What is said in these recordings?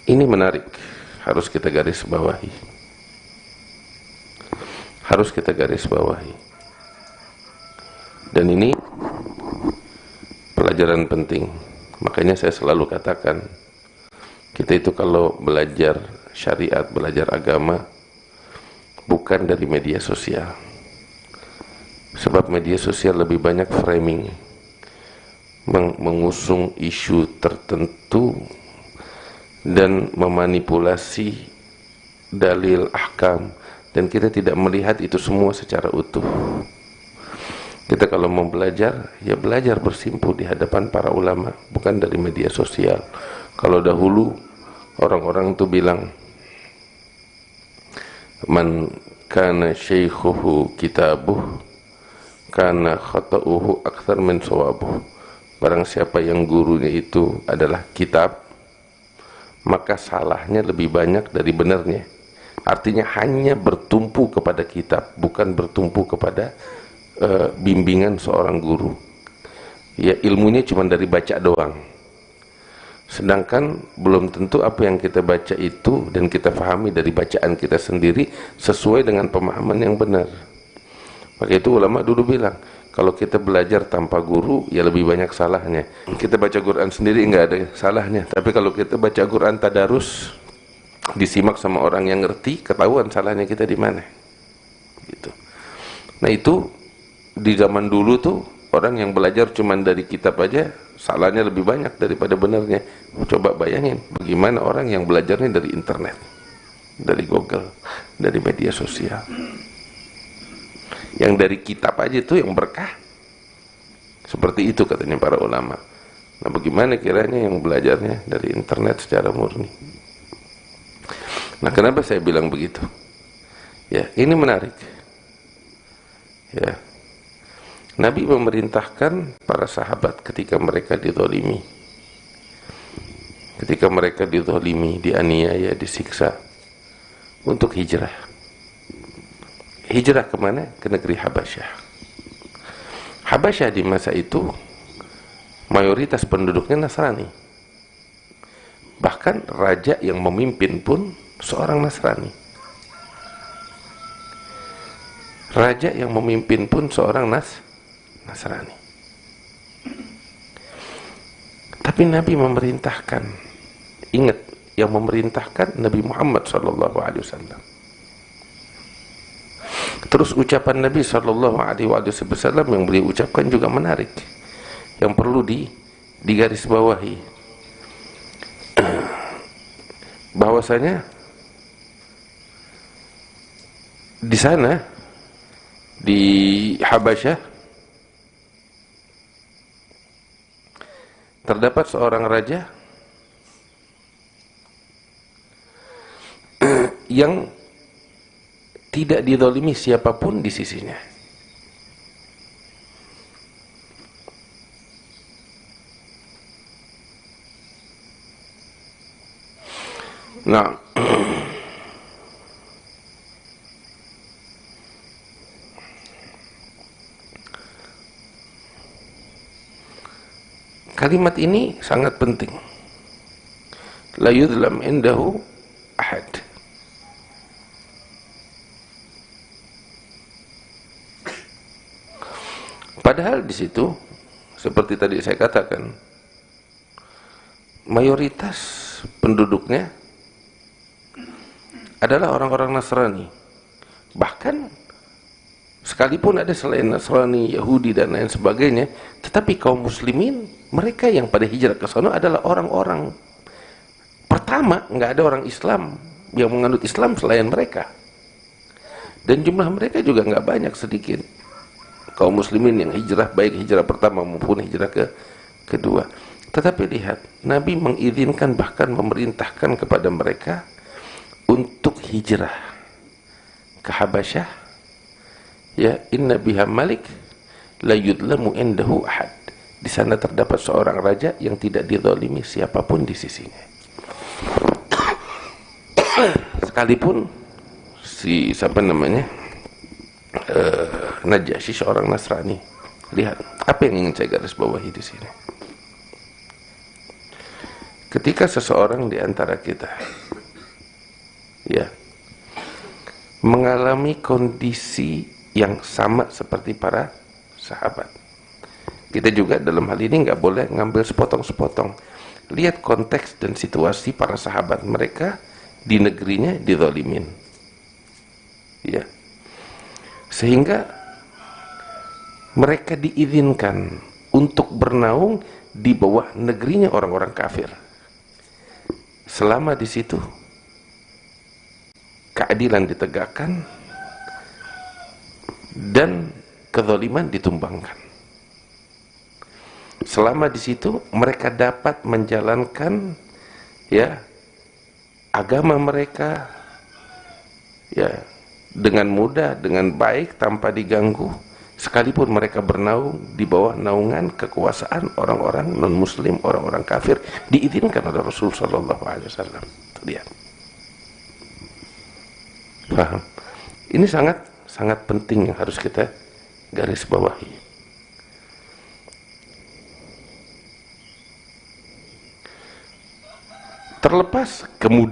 Ini menarik, harus kita garis bawahi. Harus kita garis bawahi. Dan ini pelajaran penting. Makanya saya selalu katakan, kita itu kalau belajar syariat, belajar agama, bukan dari media sosial. Sebab media sosial lebih banyak framing, mengusung isu tertentu dan memanipulasi dalil ahkam, dan kita tidak melihat itu semua secara utuh. Kita kalau mau belajar, ya belajar bersimpuh di hadapan para ulama, bukan dari media sosial. Kalau dahulu orang-orang itu bilang, man kana syaikhuhu kitabuh kana khata'uhu akthar min sawabuh. Barang siapa yang gurunya itu adalah kitab, maka salahnya lebih banyak dari benarnya. Artinya hanya bertumpu kepada kitab, bukan bertumpu kepada bimbingan seorang guru. Ya, ilmunya cuma dari baca doang. Sedangkan belum tentu apa yang kita baca itu dan kita pahami dari bacaan kita sendiri sesuai dengan pemahaman yang benar. Maka itu ulama dulu bilang, kalau kita belajar tanpa guru, ya lebih banyak salahnya. Kita baca Quran sendiri nggak ada salahnya, tapi kalau kita baca Quran tadarus, disimak sama orang yang ngerti, ketahuan salahnya kita di mana. Gitu. Nah itu di zaman dulu tuh orang yang belajar cuma dari kitab aja, salahnya lebih banyak daripada benarnya. Coba bayangin, bagaimana orang yang belajarnya dari internet, dari Google, dari media sosial. Yang dari kitab aja itu yang berkah. Seperti itu katanya para ulama. Nah bagaimana kiranya yang belajarnya dari internet secara murni. Nah kenapa saya bilang begitu? Ya ini menarik. Ya, Nabi memerintahkan para sahabat ketika mereka dizalimi, ketika mereka dizalimi, dianiaya, disiksa, untuk hijrah. Hijrah kemana? Ke negeri Habasyah. Habasyah di masa itu mayoritas penduduknya Nasrani. Bahkan raja yang memimpin pun seorang Nasrani. Raja yang memimpin pun seorang Nasrani. Tapi Nabi memerintahkan, ingat, yang memerintahkan Nabi Muhammad SAW. Terus ucapan Nabi SAW yang beliau ucapkan juga menarik, yang perlu digarisbawahi, bahwasanya di sana di Habasyah terdapat seorang raja yang tidak dizalimi siapapun di sisinya. Nah, kalimat ini sangat penting. La yudlam indahu ahad. Padahal di situ, seperti tadi saya katakan, mayoritas penduduknya adalah orang-orang Nasrani. Bahkan sekalipun ada selain Nasrani, Yahudi dan lain sebagainya, tetapi kaum muslimin, mereka yang pada hijrah ke sana adalah orang-orang pertama, nggak ada orang Islam yang menganut Islam selain mereka. Dan jumlah mereka juga nggak banyak, sedikit. Kaum muslimin yang hijrah, baik hijrah pertama maupun hijrah kedua. Tetapi lihat, Nabi mengizinkan, bahkan memerintahkan kepada mereka untuk hijrah ke Habasyah. Ya, inna biha malik la yudlamu indahu ahad. Di sana terdapat seorang raja yang tidak dizalimi siapapun di sisinya. Sekalipun siapa namanya? Najasyi seorang Nasrani. Lihat, apa yang ingin saya garis bawahi di sini? ketika seseorang di antara kita ya mengalami kondisi yang sama seperti para sahabat, kita juga dalam hal ini nggak boleh ngambil sepotong-sepotong. Lihat konteks dan situasi para sahabat, mereka di negerinya dizalimin, ya, sehingga mereka diizinkan untuk bernaung di bawah negerinya orang-orang kafir. Selama di situ keadilan ditegakkan dan kezaliman ditumbangkan. Selama di situ mereka dapat menjalankan ya agama mereka ya dengan mudah, dengan baik, tanpa diganggu, sekalipun mereka bernaung di bawah naungan kekuasaan orang-orang non-muslim, orang-orang kafir, diizinkan oleh Rasul sallallahu alaihi wasallam. Lihat. Paham? Ini sangat penting yang harus kita garis bawahi. Terlepas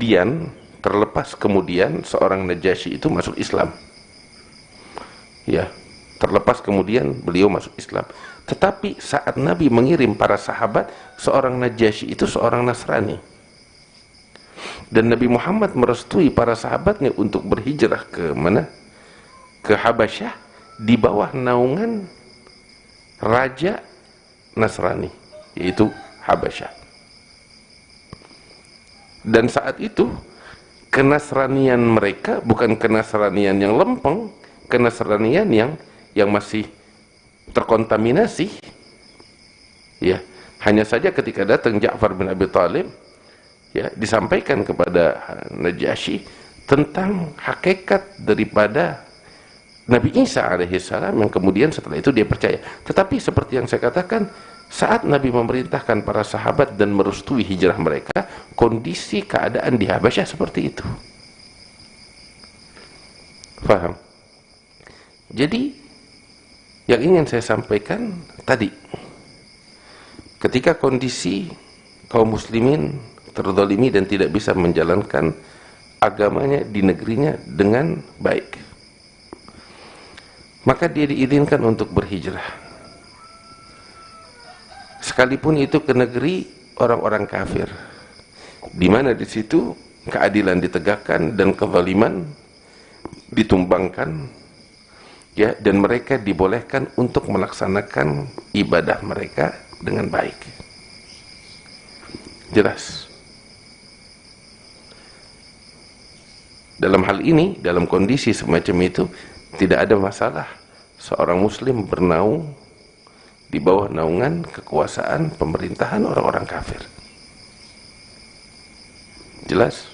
kemudian seorang Najasyi itu masuk Islam, ya, terlepas kemudian beliau masuk Islam, tetapi saat Nabi mengirim para sahabat, seorang Najasyi itu seorang Nasrani, dan Nabi Muhammad merestui para sahabatnya untuk berhijrah ke mana? Ke Habasyah di bawah naungan raja Nasrani, yaitu Habasyah. Dan saat itu kenasranian mereka bukan kenasranian yang lempeng, kenasranian yang masih terkontaminasi. Ya, hanya saja ketika datang Ja'far bin Abi Thalib, ya, disampaikan kepada Najasyi tentang hakikat daripada Nabi Isa alaihissalam, yang kemudian setelah itu dia percaya. Tetapi seperti yang saya katakan, saat Nabi memerintahkan para sahabat dan merestui hijrah mereka, kondisi keadaan di Habasyah seperti itu. Faham? Jadi yang ingin saya sampaikan tadi, ketika kondisi kaum muslimin terzalimi dan tidak bisa menjalankan agamanya di negerinya dengan baik, maka dia diizinkan untuk berhijrah, sekalipun itu ke negeri orang-orang kafir, di mana di situ keadilan ditegakkan dan kezaliman ditumbangkan, ya, dan mereka dibolehkan untuk melaksanakan ibadah mereka dengan baik. Jelas. Dalam hal ini, dalam kondisi semacam itu, tidak ada masalah seorang muslim bernaung di bawah naungan kekuasaan pemerintahan orang-orang kafir. Jelas?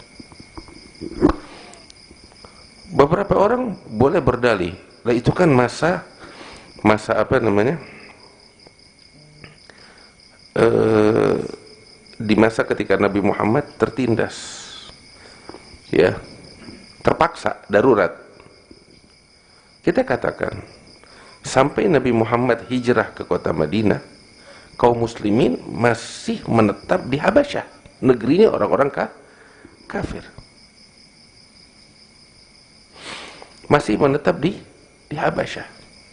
Beberapa orang boleh berdalih, lah itu kan masa apa namanya? Di masa ketika Nabi Muhammad tertindas, ya, terpaksa, darurat. Kita katakan, sampai Nabi Muhammad hijrah ke kota Madinah, kaum muslimin masih menetap di Habasyah, negerinya orang-orang kafir. Masih menetap di Habasyah.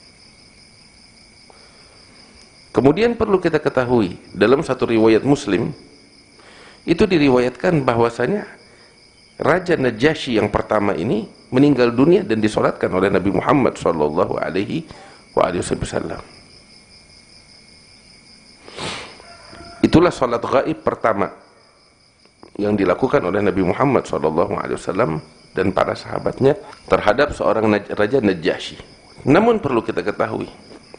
Kemudian perlu kita ketahui, dalam satu riwayat Muslim, itu diriwayatkan bahwasanya Raja Najasyi yang pertama ini meninggal dunia dan disolatkan oleh Nabi Muhammad sallallahu alaihi wasallam. Itulah salat gaib pertama yang dilakukan oleh Nabi Muhammad SAW dan para sahabatnya terhadap seorang Raja Najasyi. Namun perlu kita ketahui,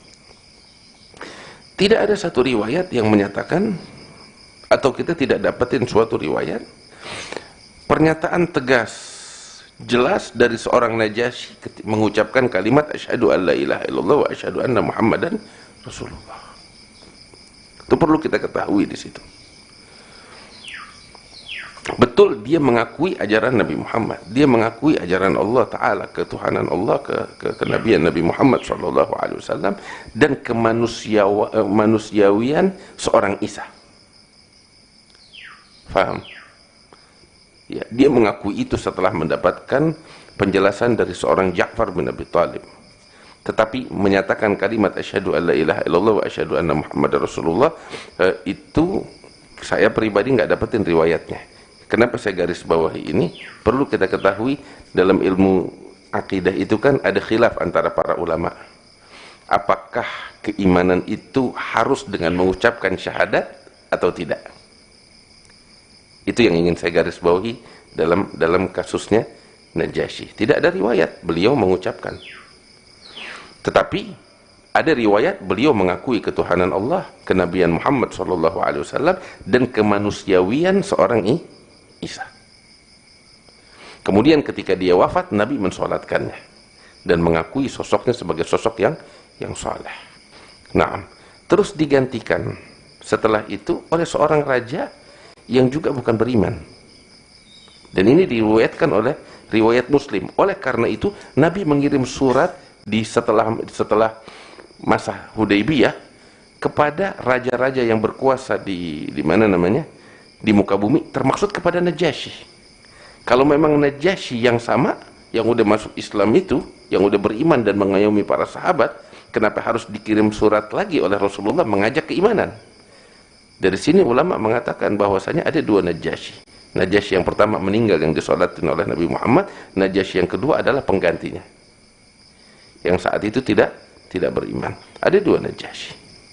tidak ada satu riwayat yang menyatakan, atau kita tidak dapatin suatu riwayat pernyataan tegas, jelas dari seorang Najasyi mengucapkan kalimat asyhadu an la ilaha illallah wa asyhadu anna Muhammadan Rasulullah. Itu perlu kita ketahui di situ. Betul, dia mengakui ajaran Nabi Muhammad, dia mengakui ajaran Allah Ta'ala, ketuhanan Allah, kenabian Nabi Muhammad SAW, dan kemanusiawian seorang Isa. Faham? Ya, dia mengakui itu setelah mendapatkan penjelasan dari seorang Ja'far bin Abi Thalib. Tetapi menyatakan kalimat asyhadu an la ilaha illallah wa asyhadu anna Muhammadar Rasulullah, itu saya pribadi nggak dapetin riwayatnya. Kenapa saya garis bawahi ini? Perlu kita ketahui dalam ilmu akidah itu kan ada khilaf antara para ulama. Apakah keimanan itu harus dengan mengucapkan syahadat atau tidak? Itu yang ingin saya garis bawahi dalam kasusnya Najasyi. Tidak ada riwayat beliau mengucapkan. Tetapi ada riwayat beliau mengakui ketuhanan Allah, kenabian Muhammad SAW, dan kemanusiawian seorang Isa. Kemudian ketika dia wafat, Nabi mensolatkannya dan mengakui sosoknya sebagai sosok yang saleh. Nah, terus digantikan setelah itu oleh seorang raja yang juga bukan beriman. Dan ini diriwayatkan oleh riwayat Muslim. Oleh karena itu Nabi mengirim surat setelah masa Hudaybiyah kepada raja-raja yang berkuasa di mana namanya? Di muka bumi, termaksud kepada Najasyi. Kalau memang Najasyi yang sama, yang udah masuk Islam itu, yang udah beriman dan mengayomi para sahabat, kenapa harus dikirim surat lagi oleh Rasulullah mengajak keimanan? Dari sini ulama mengatakan bahwasanya ada dua Najasyi. Najasyi yang pertama meninggal yang disolatin oleh Nabi Muhammad, Najasyi yang kedua adalah penggantinya, yang saat itu tidak beriman. Ada dua Najasyi.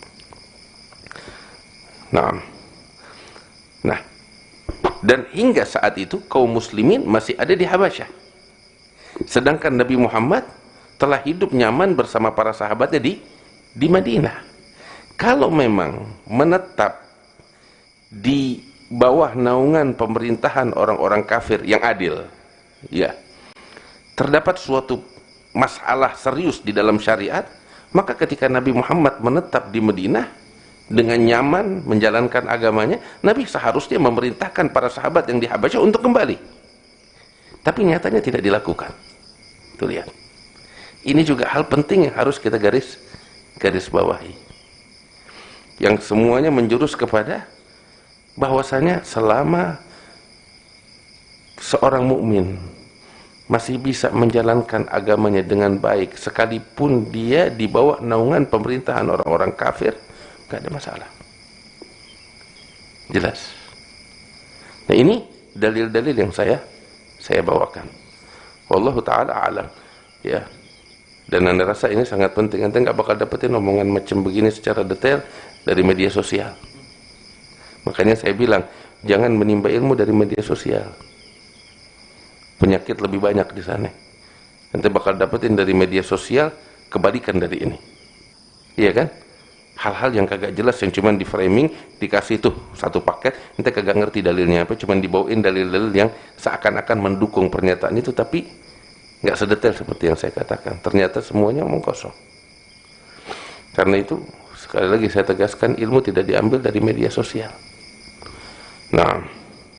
Nah, dan hingga saat itu kaum muslimin masih ada di Habasyah. Sedangkan Nabi Muhammad telah hidup nyaman bersama para sahabatnya di Madinah. Kalau memang menetap di bawah naungan pemerintahan orang-orang kafir yang adil, ya, terdapat suatu masalah serius di dalam syariat, maka ketika Nabi Muhammad menetap di Madinah dengan nyaman menjalankan agamanya, Nabi seharusnya memerintahkan para sahabat yang di Habasyah untuk kembali. Tapi nyatanya tidak dilakukan. Tuh lihat. Ini juga hal penting yang harus kita garis bawahi. Yang semuanya menjurus kepada bahwasanya selama seorang mukmin masih bisa menjalankan agamanya dengan baik, sekalipun dia di bawah naungan pemerintahan orang-orang kafir, gak ada masalah. Jelas. Nah, ini dalil-dalil yang saya bawakan. Wallahu ta'ala a'lam. Ya. Dan anda rasa ini sangat penting. Anda gak bakal dapetin omongan macam begini secara detail dari media sosial. Makanya saya bilang, jangan menimba ilmu dari media sosial. Penyakit lebih banyak di sana. Nanti bakal dapetin dari media sosial kebalikan dari ini. Iya kan? Hal-hal yang kagak jelas, yang cuman di framing, dikasih tuh satu paket, nanti kagak ngerti dalilnya apa, cuman dibawain dalil-dalil yang seakan-akan mendukung pernyataan itu, tapi nggak sedetail seperti yang saya katakan. Ternyata semuanya omong kosong. Karena itu, sekali lagi saya tegaskan, ilmu tidak diambil dari media sosial. Nah,